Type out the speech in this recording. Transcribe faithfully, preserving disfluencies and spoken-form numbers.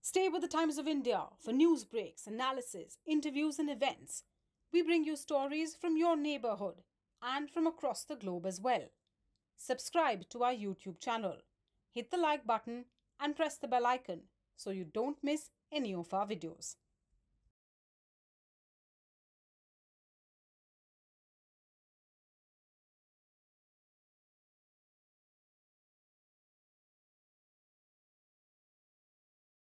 Stay with the Times of India for news breaks, analysis, interviews and events. We bring you stories from your neighborhood and from across the globe as well. Subscribe to our YouTube channel. Hit the like button and press the bell icon so you don't miss any of our videos.